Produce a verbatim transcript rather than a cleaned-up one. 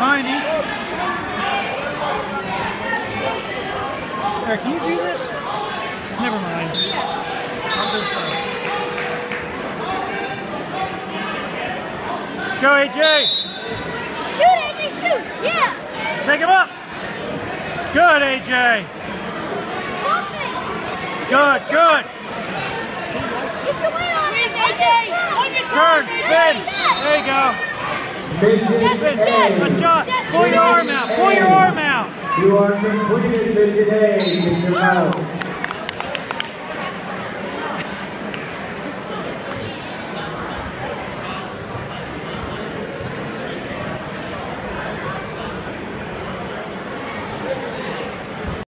Tiny. Eric, can you do this? Never mind. I'll do it. Go, A J. Shoot, A J, shoot. Yeah. Take him up. Good, A J. Good, good. Get your weight on it, A J. Turn, spin. There you go. Spin, adjust. Pull your arm out. Pull your arm out. You are completed for today, Mister Mouse.